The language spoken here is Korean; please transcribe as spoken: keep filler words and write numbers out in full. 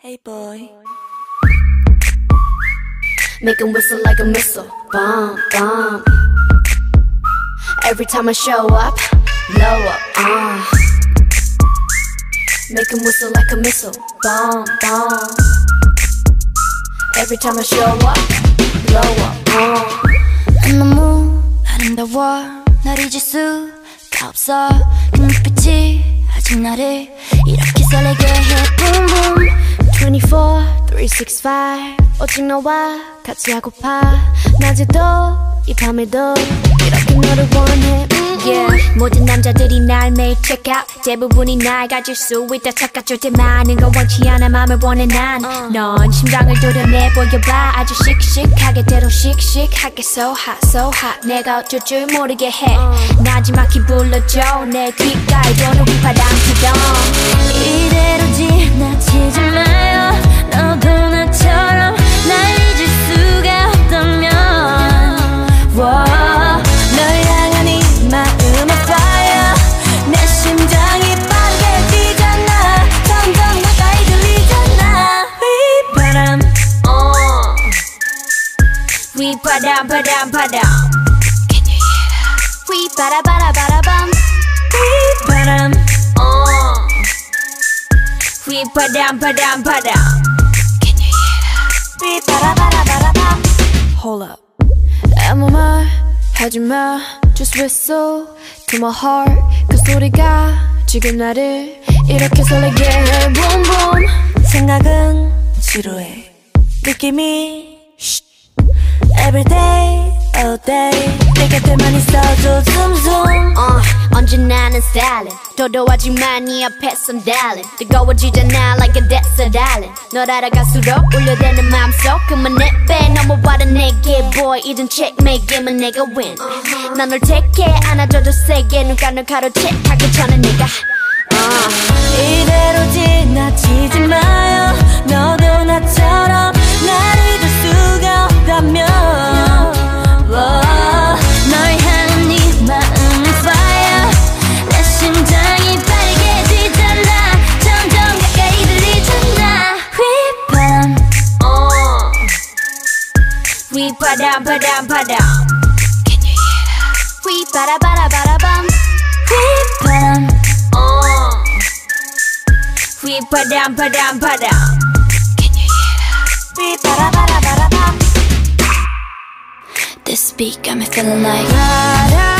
Hey boy. Make him whistle like a missile. Bomb, bomb. Every time I show up, blow up, uh. Make him whistle like a missile. Bomb, bomb. Every time I show up, blow up, uh. 너무 아름다워 날 잊을 수가 없어 그 눈빛이 아직 나를 이렇게 설레게 해 Boom boom twenty-four, three sixty-five 오직 너와 같이 하고파 낮에도 이 밤에도 이렇게 너를 원해 mm-hmm. yeah. 모든 남자들이 날 매일 check out 대부분이 날 가질 수 있다 착각할 때 많은 걸 원치 않아 맘을 원해 난 넌 uh. 심장을 도려내 보여봐 아주 씩씩하게 대로 씩씩하게 So hot, so hot 내가 어쩔 줄 모르게 해 uh. 나지막히 불러줘 내 귓가에 도는 휘파람 부동 이대로 지나치지 마요 너도 나처럼 날 잊을 수가 없다면 wow. 널 향한 이 마음의 fire 내 심장이 빠르게 뛰잖아 점점 가까이 들리잖아 휘바람 uh. 휘바람 바람 바람 Can you hear that? 휘바라바라바라밤 휘바람 uh. 휘바람 바람 바람 Can you hear that? 휘바라바라바라밤 Hold up 아무 말 하지마 Just whistle to my heart 그 소리가 지금 나를 이렇게 설레게 해 Boom boom 생각은 지루해 느낌이 Everyday, all day 내 곁에만 있어도 zoom uh, 언제나 난 stylin' 도도하지만 네 앞에선 darling 뜨거워지잖아 like a desert island 널 알아갈수록 울려대는 마음속 그만 내빼 넘어와라 내게 boy 이젠 checkmate 게임은 내가 win uh-huh. 난 널 택해 안아줘도 세게 눈가 널 가로채 하기 전에 내가 uh. 이대로 지나치지 마요 너도 나처럼 날 잊을 수가 없다면 wow. 널 향한 네 마음은 fire 내 심장이 빠르게 뛰잖아 점점 가까이 들리잖아 휘바람 uh. 휘바람 바람 바람 Can you hear that? 휘바라바라바라밤 휘바람 uh. 휘바람 바람 바람 Can you hear that? 휘바라바라바라밤 This beat got me feeling like 바람